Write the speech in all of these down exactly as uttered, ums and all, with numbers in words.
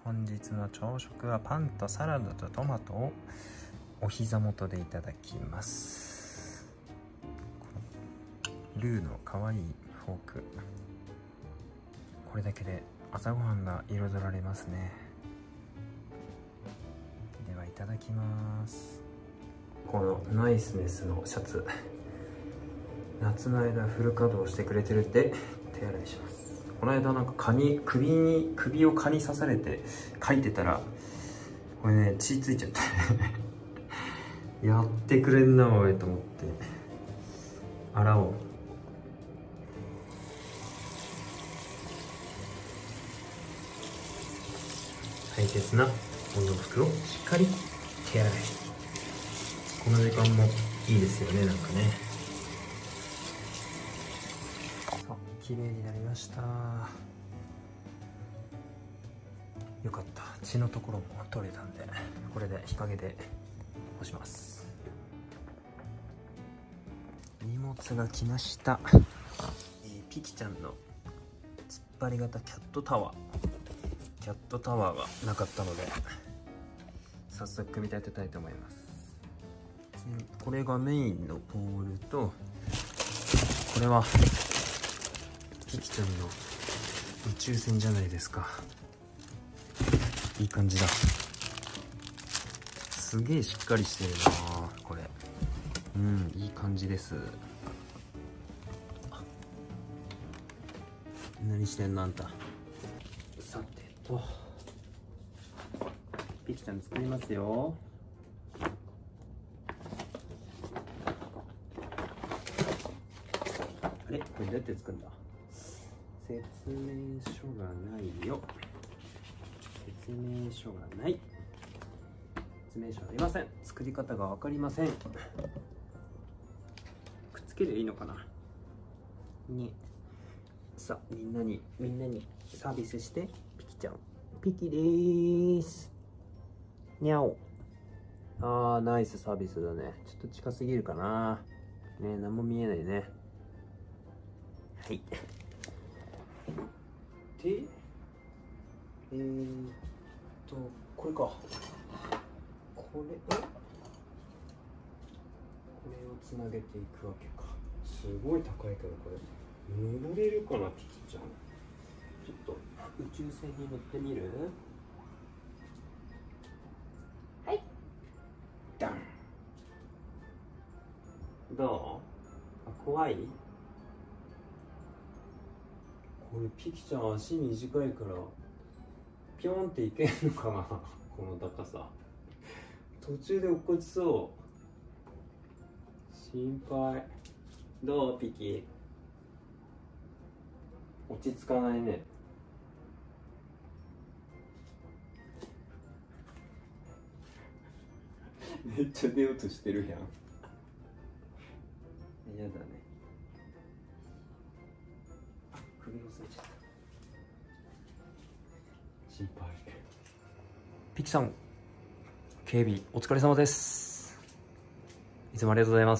本日の朝食はパンとサラダとトマトをお膝元でいただきます。ルーのかわいいフォーク、これだけで朝ごはんが彩られますね。ではいただきます。このナイスネスのシャツ、夏の間フル稼働してくれてるんで手洗いします。この間なんか蚊に首に首を蚊に刺されてかいてたら、これね血ついちゃってやってくれんなおいと思って洗おう。大切なお洋服をしっかり手洗い。この時間もいいですよね、なんかね。綺麗になりました。よかった、血のところも取れたんで、これで日陰で干します。荷物が来ました。えー、ピキちゃんの突っ張り型キャットタワーキャットタワーがなかったので早速組み立てたいと思います。これがメインのポールと、これはピキちゃんの宇宙船じゃないですか。いい感じだ。すげえしっかりしてるなこれ。うん、いい感じです。何してんのあんた。さてと、ピキちゃん作りますよ。あれ、これどうやって作るんだ。説明書がないよ。説明書がない。説明書ありません。作り方が分かりません。くっつけりゃいいのかな。ね。さあ、みんなにみんなにサービスして。ピキちゃん、ピキでーす。にゃお。あー、ナイスサービスだね。ちょっと近すぎるかな。ね、何も見えないね。はい。で、えーっと、これか。これを、これをつなげていくわけか。すごい高いけど、これ。登れるかな、ピキちゃん。ちょっと、宇宙船に乗ってみる？はい。ダン。どう？あ、怖い？これピキちゃん足短いからピョンっていけんのかなこの高さ。途中で落っこちそう。心配。どうピキ？落ち着かないね。めっちゃ出ようとしてるやん。嫌だね。首を押さえちゃった。心配。ピキさん、警備お疲れ様です。いつもありがとうございます。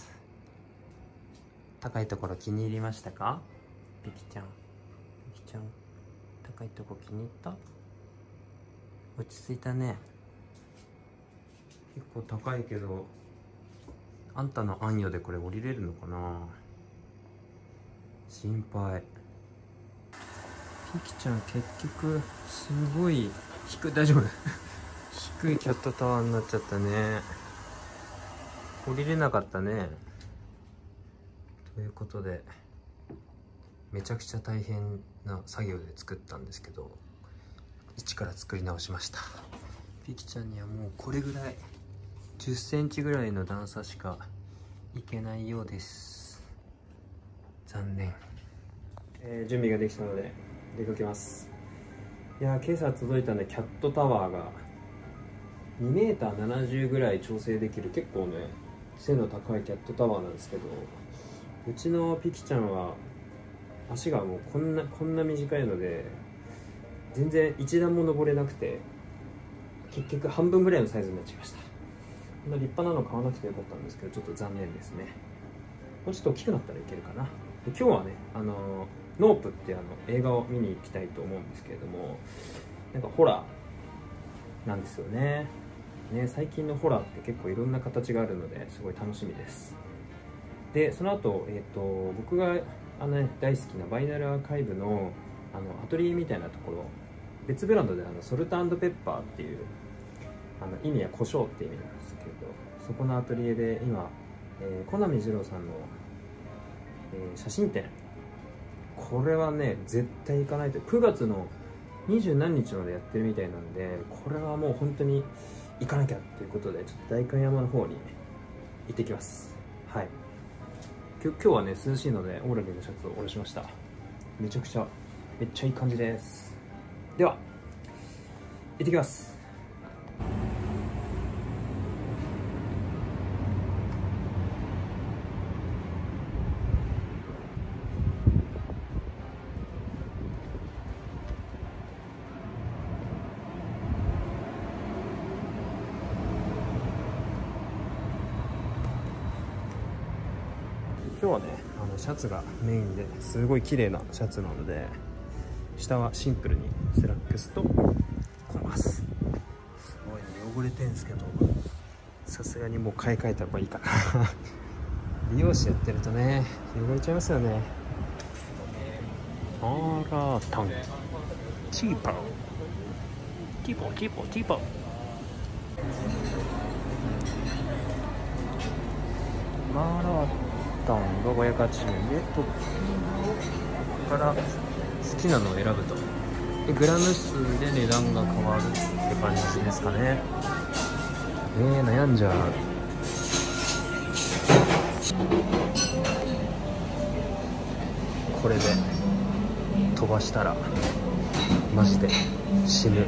高いところ気に入りましたか？ピキちゃん、ピキちゃん、高いとこ気に入った？落ち着いたね。結構高いけど、あんたの暗夜でこれ降りれるのかな？心配。ピキちゃん結局すごい低い、大丈夫低いキャットタワーになっちゃったね。降りれなかったね。ということでめちゃくちゃ大変な作業で作ったんですけど、一から作り直しました。ピキちゃんにはもうこれぐらいじゅっセンチぐらいの段差しかいけないようです。残念。えー、準備ができたので出かけます。いやー、今朝届いたね、キャットタワーがにメーターななじゅうぐらい調整できる結構ね背の高いキャットタワーなんですけど、うちのピキちゃんは足がもうこんなこんな短いので全然一段も登れなくて、結局半分ぐらいのサイズになっちゃいました。こんな立派なの買わなくてよかったんですけど、ちょっと残念ですね。もうちょっと大きくなったらいけるかな。で今日はね、あのノープってあの映画を見に行きたいと思うんですけれども、なんかホラなんですよね。ね、最近のホラーって結構いろんな形があるのですごい楽しみです。でその後、えー、と僕があの、ね、大好きなバイナルアーカイブのあのアトリエみたいなところ、別ブランドであのソルト&ペッパーっていうあの意味は胡椒って意味なんですけど、そこのアトリエで今、えー、小波二郎さんの、えー、写真展、これはね絶対行かないと。くがつのにじゅうなんにちまでやってるみたいなんで、これはもう本当に行かなきゃということで、ちょっと代官山の方に行ってきます。はい、今日はね涼しいのでオーラリーのシャツを下ろしました。めちゃくちゃめっちゃいい感じです。では行ってきます。今日はねあのシャツがメインですごい綺麗なシャツなので、下はシンプルにスラックスとコンバース。すごいね汚れてんすけど、さすがにもう買い替えた方がいいかな美容師やってるとね汚れちゃいますよね。あらタンチーパーティーポーティーポーティーポーマーラータンがごひゃくはちじゅうえんで、トッピングから好きなのを選ぶと、でグラム数で値段が変わるって感じですかね。えー、悩んじゃう。これで飛ばしたらマジで死ぬ。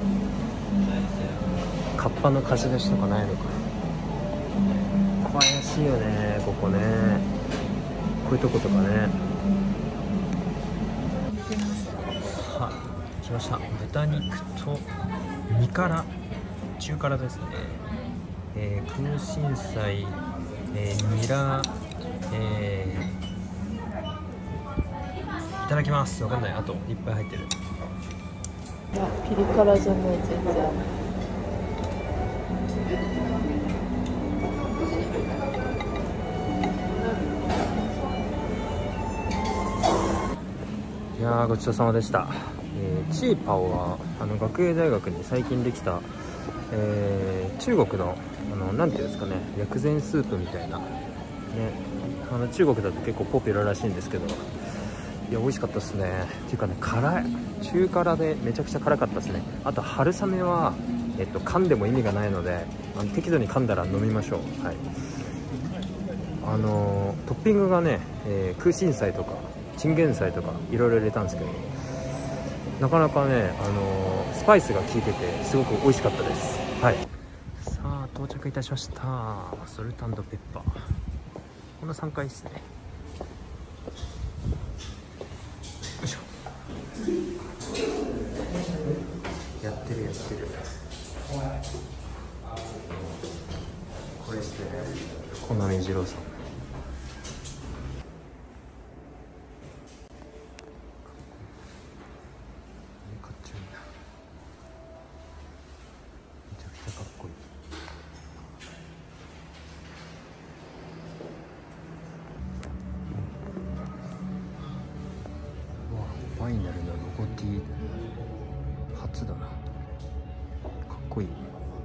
カッパの貸し出しとかないのか。怪しいよねここね、こういうとことかね。はい、来ました。豚肉と身から中辛ですね。えー、空心菜、えー、ニラ、えー、いただきます。わかんない、あといっぱい入ってる。 いやピリ辛じゃない全然。 いやーごちそうさまでした。えー、チーパオはあの学芸大学に最近できた、えー、中国のあのなんていうんですかね、薬膳スープみたいなね、あの中国だと結構ポピュラーらしいんですけど、いや美味しかったですね。っていうかね、辛い、中辛でめちゃくちゃ辛かったですね。あと春雨は、えっと、噛んでも意味がないので、あの適度に噛んだら飲みましょう。はい、あのー、トッピングがね、えー、空心菜とかチンゲン菜とかいろいろ入れたんですけど、なかなかね、あのー、スパイスが効いててすごく美味しかったです。はい、さあ到着いたしました。ソルト&ペッパー、このさんかいですね。よいしょ。やってるやってる。これですね、小波二郎さん。ファイナルのロゴ T 初だな、かっこいい。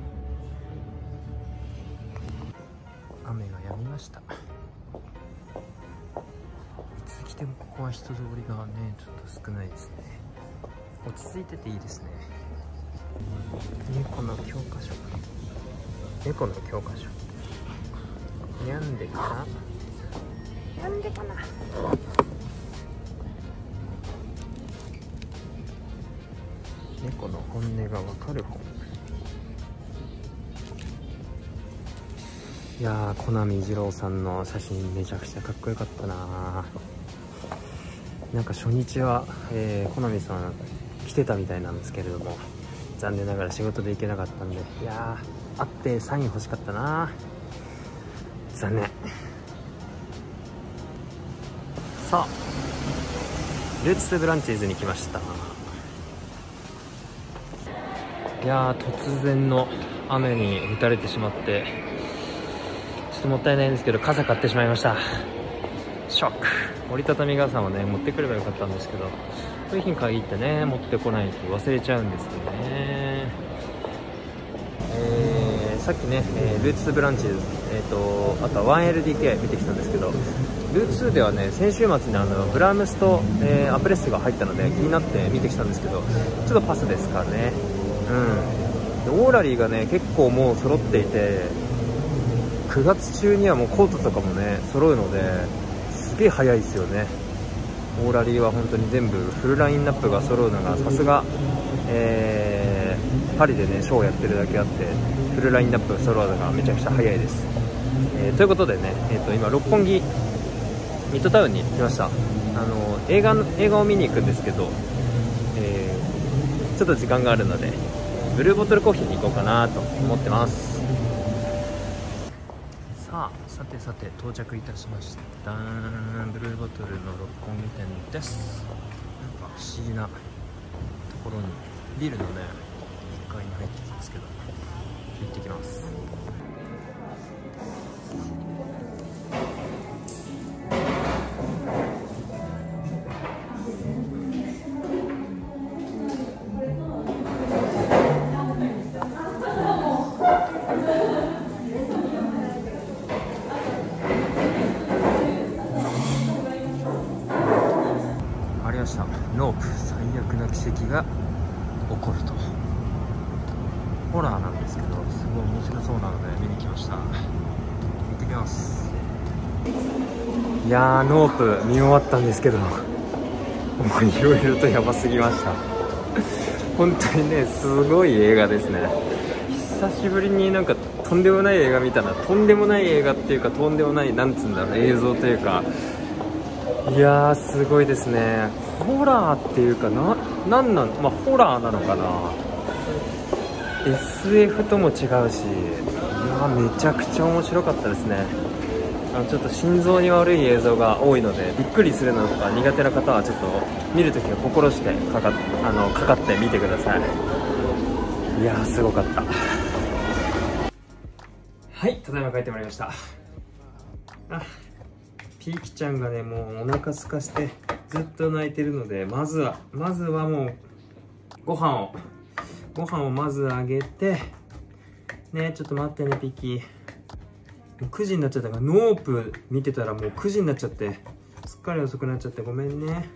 雨が止みました。いつ来てもここは人通りがねちょっと少ないですね。落ち着いてていいですね。猫の教科書、猫の教科書、にゃんでかな、なんでかな。猫の本音がわかる本。いやー、小波二郎さんの写真めちゃくちゃかっこよかったな。なんか初日は、えー、小波さん来てたみたいなんですけれども、残念ながら仕事で行けなかったんで、いやー会ってサイン欲しかったな。残念。さあルーツブランチーズに来ました。えやー、突然の雨に打たれてしまってちょっともったいないんですけど、傘買ってしまいました。ショック。折りたたみ傘をね持ってくればよかったんですけど、こういう日に限ってね持ってこないと忘れちゃうんですよね。えー、さっきね、えー、ルーツブランチ、えー、とあとは ワンエルディーケー 見てきたんですけど、ルーツではね先週末にあのブラームスと、えー、アプレスが入ったので気になって見てきたんですけど、ちょっとパスですかね。うん、でオーラリーがね結構もう揃っていて、くがつ中にはもうコートとかもね揃うのですげえ早いですよね。オーラリーは本当に全部フルラインナップが揃うのがさすが、えー、パリでねショーをやってるだけあってフルラインナップが揃うのがめちゃくちゃ早いです。えー、ということでね、えー、と今六本木ミッドタウンに来ました。あの映画映画を見に行くんですけど、えー、ちょっと時間があるのでブルーボトルコーヒーに行こうかなと思ってます。さあ、さてさて到着いたしました。ブルーボトルの六本木店です。なんか不思議なところにビルのねいっかいに入ってきますけど、行ってきます。ノープ、最悪な奇跡が起こると。ホラーなんですけどすごい面白そうなので見に来ました。行ってきます。いやー、ノープ見終わったんですけどもういろいろとやばすぎました本当にねすごい映画ですね。久しぶりになんかとんでもない映画見たな。とんでもない映画っていうか、とんでもないなんつうんだろう、映像というか、いやーすごいですね。ホラーっていうかな、なんなん、まあホラーなのかな、 エスエフ とも違うし、いやーめちゃくちゃ面白かったですね。あのちょっと心臓に悪い映像が多いのでびっくりするのとか苦手な方はちょっと見るときは心してかかっあのかかってみてください。いやーすごかった。はい、ただいま帰ってまいりました。あ、ピーキちゃんがねもうお腹空かしてずっと泣いてるので、まずはまずはもうご飯をご飯をまずあげてね。ちょっと待ってねピーキ。もうくじになっちゃったから、ノープ見てたらもうくじになっちゃってすっかり遅くなっちゃってごめんね。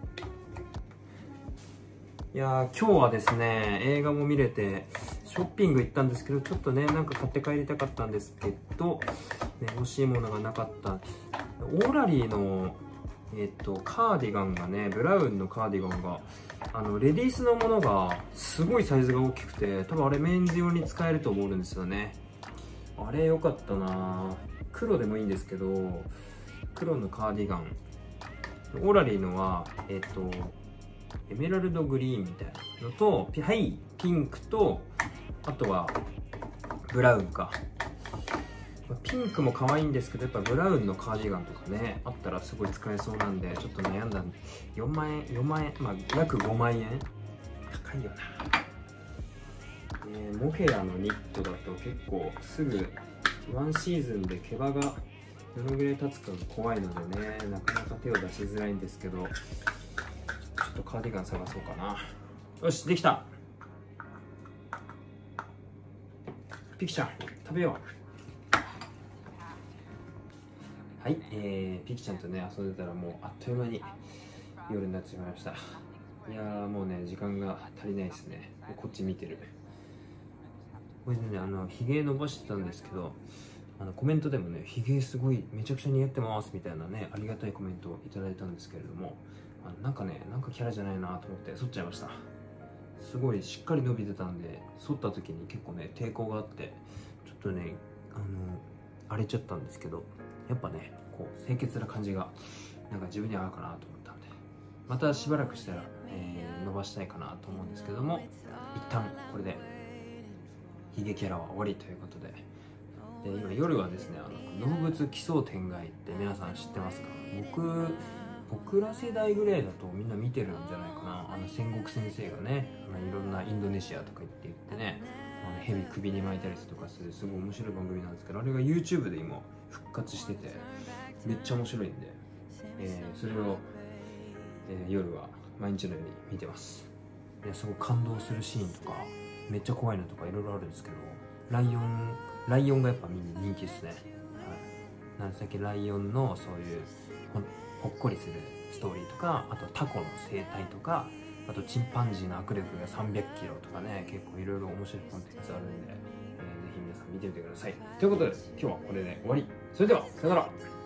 いやー今日はですね映画も見れてショッピング行ったんですけど、ちょっとねなんか買って帰りたかったんですけど、ね、欲しいものがなかった。オーラリーのえっとカーディガンがね、ブラウンのカーディガンがあのレディースのものがすごいサイズが大きくて、多分あれメンズ用に使えると思うんですよね。あれ良かったな。黒でもいいんですけど、黒のカーディガン、オーラリーのはえっとエメラルドグリーンみたいなのと、はい、ピンクと、あとはブラウンか。ピンクも可愛いんですけど、やっぱブラウンのカーディガンとかねあったらすごい使えそうなんで、ちょっと悩んだんでよんまんえんよんまんえん、まあ約ごまんえん高いよな、ね、モヘアのニットだと結構すぐワンシーズンで毛羽がどのぐらい経つかが怖いのでね、なかなか手を出しづらいんですけど、ちょっとカーディガン探そうかな。よし、できた。ピキちゃん食べよう。はい、えー、ピキちゃんとね遊んでたらもうあっという間に夜になってしまいました。いやーもうね時間が足りないですね。こっち見てる。これでねあのひげ伸ばしてたんですけど、あのコメントでもねひげすごいめちゃくちゃ似合ってますみたいなねありがたいコメントをいただいたんですけれども、あのなんかねなんかキャラじゃないなと思って剃っちゃいました。すごいしっかり伸びてたんで剃った時に結構ね抵抗があってちょっとねあの荒れちゃったんですけど、やっぱねこう清潔な感じがなんか自分に合うかなと思ったんで、またしばらくしたら、えー、伸ばしたいかなと思うんですけども、一旦これでヒゲキャラは終わりということで、で今夜はですねあの動物奇想天外って皆さん知ってますか？僕僕ら世代ぐらいだとみんな見てるんじゃないかな。あの戦国先生がね、あのいろんなインドネシアとか行って言ってね、あの蛇首に巻いたりとかするすごい面白い番組なんですけど、あれが YouTube で今復活しててめっちゃ面白いんで、えー、それを、えー、夜は毎日のように見てます。いやすごい感動するシーンとかめっちゃ怖いのとかいろいろあるんですけど、ライオンライオンがやっぱみんな人気ですね。はい、なんでさっきライオンのそういうほほっこりするストーリーとか、あとタコの生態とか、あとチンパンジーの握力がさんびゃくキロとかね、結構いろいろ面白いコンテンツあるんで、えー、ぜひ皆さん見てみてください。ということで今日はこれで終わり。それではさよなら。